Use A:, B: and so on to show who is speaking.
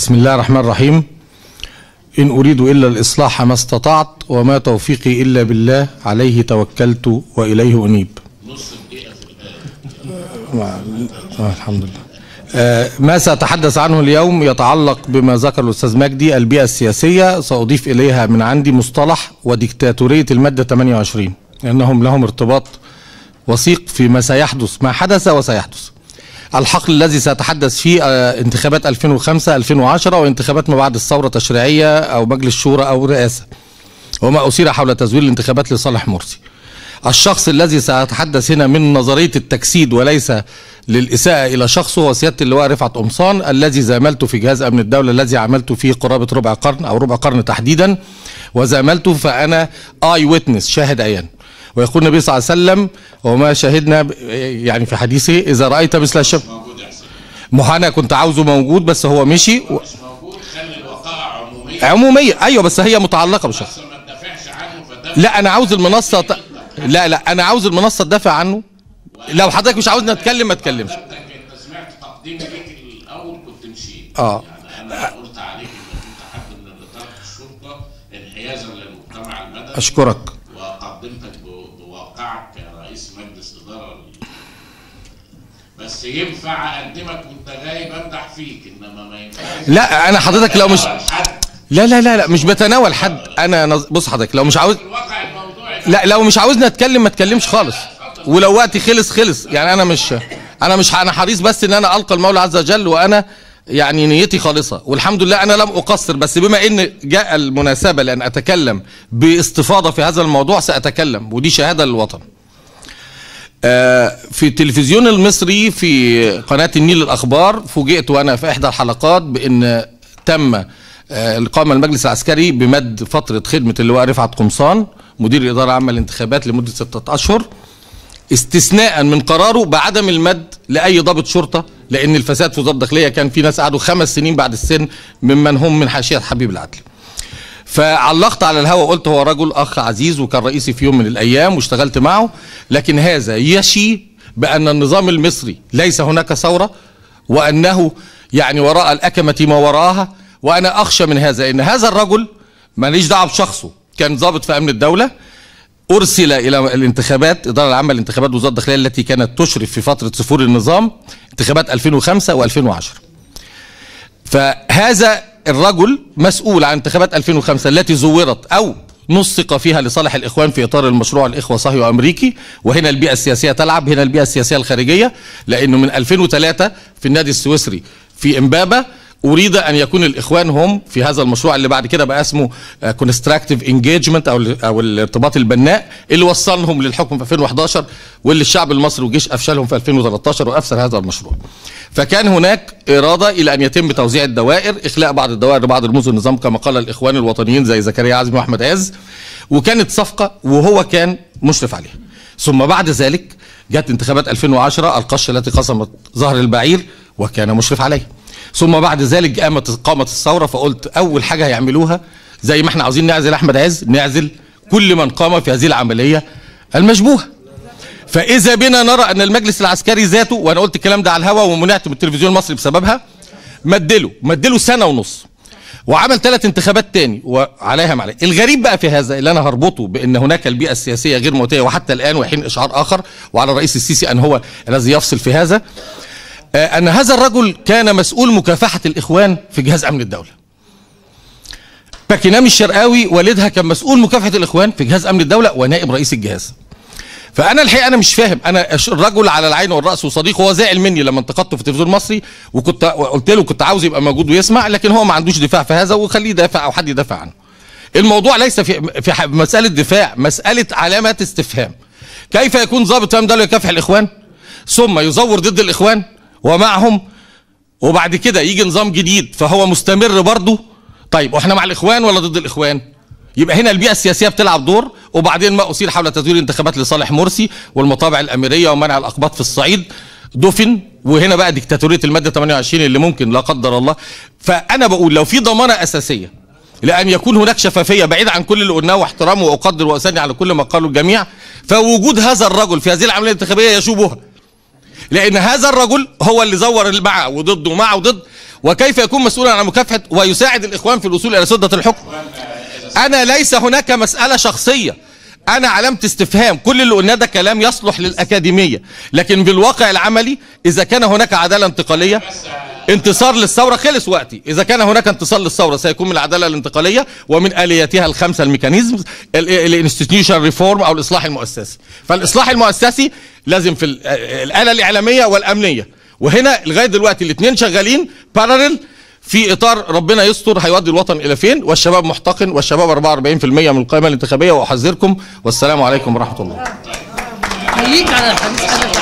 A: بسم الله الرحمن الرحيم. إن أريد إلا الإصلاح ما استطعت وما توفيقي إلا بالله عليه توكلت وإليه أنيب. الحمد لله. ما سأتحدث عنه اليوم يتعلق بما ذكر الأستاذ مجدي، البيئة السياسية. سأضيف إليها من عندي مصطلح وديكتاتورية المادة 28، لأنهم لهم ارتباط وثيق فيما سيحدث، ما حدث وسيحدث. الحقل الذي سأتحدث فيه انتخابات 2005 2010 وانتخابات ما بعد الثورة تشريعية أو مجلس شورى أو رئاسة، وما أثير حول تزوير الانتخابات لصالح مرسي. الشخص الذي سأتحدث هنا من نظرية التجسيد وليس للإساءة إلى شخصه هو سيادة اللواء رفعت قمصان، الذي زاملته في جهاز أمن الدولة الذي عملت فيه قرابة ربع قرن أو ربع قرن تحديدا، وزاملته فأنا آي ويتنس، شاهد عيان. ويقول النبي صلى الله عليه وسلم وما شهدنا يعني في حديثه إذا رأيت مثل الشب. ما أنا كنت عاوزه موجود بس هو مشي
B: مش موجود. خلي الوقائع
A: عمومية. أيوه بس هي متعلقة بالشخص.
B: ما تدافعش عنه.
A: لا أنا عاوز المنصة لا أنا عاوز المنصة تدافع عنه. لو حضرتك مش عاوزني أتكلم ما أتكلمش.
B: انت سمعت تقديمي ليك الأول كنت مشيت.
A: يعني
B: أنا قلت عليك إنك أنت حد من اللي ترك الشرطة انحيازا للمجتمع المدني.
A: أشكرك.
B: وقدمتك بواقعك كرئيس مجلس إدارة. بس ينفع أقدمك وأنت غايب أمدح فيك، إنما ما ينفعش.
A: لا أنا حضرتك لو مش لا مش بتناول حد. أنا بص حضرتك لو مش عاوز لا لو مش عاوزني أتكلم ما أتكلمش خالص، ولو وقتي خلص. يعني أنا حريص بس إن أنا ألقى المولى عز وجل، وأنا يعني نيتي خالصة والحمد لله أنا لم أقصر. بس بما إن جاء المناسبة لأن أتكلم باستفاضة في هذا الموضوع سأتكلم، ودي شهادة للوطن. في التلفزيون المصري في قناة النيل الأخبار فوجئت وأنا في إحدى الحلقات بأن تم قام المجلس العسكري بمد فترة خدمة اللواء رفعت قمصان مدير الإدارة العامة للانتخابات لمدة 6 أشهر، استثناء من قراره بعدم المد لأي ضابط شرطة، لأن الفساد في وزارة الداخلية كان في ناس قعدوا 5 سنين بعد السن ممن هم من حاشية حبيب العدل. فعلقت على الهواء قلت هو رجل أخ عزيز وكان رئيسي في يوم من الأيام واشتغلت معه، لكن هذا يشي بأن النظام المصري ليس هناك ثورة، وأنه يعني وراء الأكمة ما وراءها. وأنا أخشى من هذا، إن هذا الرجل ماليش دعوة بشخصه، كان ضابط في أمن الدولة، أرسل إلى الانتخابات الإدارة العامة للانتخابات وزارة الداخلية التي كانت تشرف في فترة صفور النظام انتخابات 2005 و2010. فهذا الرجل مسؤول عن انتخابات 2005 التي زورت أو نسق فيها لصالح الإخوان في إطار المشروع الإخوة صهي وأمريكي، وهنا البيئة السياسية تلعب، هنا البيئة السياسية الخارجية، لأنه من 2003 في النادي السويسري في إمبابة أريد أن يكون الإخوان هم في هذا المشروع اللي بعد كده بقى اسمه كونستراكتيف انجيجمنت أو الارتباط البناء، اللي وصلهم للحكم في 2011 واللي الشعب المصري والجيش أفشلهم في 2013 وأفسد هذا المشروع. فكان هناك إرادة إلى أن يتم توزيع الدوائر، إخلاء بعض الدوائر لبعض رموز النظام كما قال الإخوان الوطنيين زي زكريا عزمي وأحمد عز، وكانت صفقة وهو كان مشرف عليها. ثم بعد ذلك جت انتخابات 2010 القشة التي قسمت ظهر البعير وكان مشرف عليها. ثم بعد ذلك قامت الثورة، فقلت أول حاجة هيعملوها زي ما احنا عاوزين نعزل أحمد عز نعزل كل من قام في هذه العملية المشبوهة. فإذا بنا نرى أن المجلس العسكري ذاته، وأنا قلت الكلام ده على الهواء ومنعت من التلفزيون المصري بسببها، مدله 1.5 سنة وعمل 3 انتخابات تاني وعليها معليه. الغريب بقى في هذا اللي أنا هربطه بأن هناك البيئة السياسية غير مواتية وحتى الآن وحين إشعار آخر، وعلى الرئيس السيسي أن هو الذي يفصل في هذا، أن هذا الرجل كان مسؤول مكافحة الإخوان في جهاز أمن الدولة. باكينام الشرقاوي والدها كان مسؤول مكافحة الإخوان في جهاز أمن الدولة ونائب رئيس الجهاز. فأنا الحقيقة أنا مش فاهم، أنا الرجل على العين والرأس وصديق، هو زعل مني لما انتقدته في التلفزيون المصري وكنت قلت له كنت عاوز يبقى موجود ويسمع، لكن هو ما عندوش دفاع في هذا وخليه يدافع أو حد يدافع عنه. الموضوع ليس في مسألة دفاع، مسألة علامات استفهام. كيف يكون ضابط أمن دولة يكافح الإخوان ثم يزور ضد الإخوان ومعهم، وبعد كده يجي نظام جديد فهو مستمر برضه؟ طيب واحنا مع الإخوان ولا ضد الإخوان؟ يبقى هنا البيئة السياسية بتلعب دور. وبعدين ما أثير حول تزوير الانتخابات لصالح مرسي والمطابع الأميرية ومنع الأقباط في الصعيد دفن، وهنا بقى ديكتاتورية المادة 28 اللي ممكن لا قدر الله. فأنا بقول لو في ضمانة أساسية لأن يكون هناك شفافية بعيد عن كل اللي قلناه، واحترامه وأقدر وأثني على كل ما قاله الجميع، فوجود هذا الرجل في هذه العملية الانتخابية يشوبها، لأن هذا الرجل هو اللي زور معه وضده ومعه وضد. وكيف يكون مسؤولا عن مكافحة ويساعد الإخوان في الوصول إلى سدة الحكم؟ أنا ليس هناك مسألة شخصية، أنا علامة استفهام. كل اللي قلناه ده كلام يصلح للأكاديمية، لكن بالواقع العملي إذا كان هناك عدالة انتقالية انتصار للثورة، خلص وقتي، إذا كان هناك انتصار للثورة سيكون من العدالة الانتقالية ومن آلياتها الخمسة الميكانيزم الانستيتيوشن ريفورم أو الإصلاح المؤسسي. فالإصلاح المؤسسي لازم في الآلة الإعلامية والأمنية، وهنا لغاية دلوقتي الاثنين شغالين باراليل في اطار ربنا يستر هيودي الوطن الى فين، والشباب محتقن، والشباب 44% من القائمه الانتخابيه، واحذركم. والسلام عليكم ورحمه الله.
C: خليك على الحديث.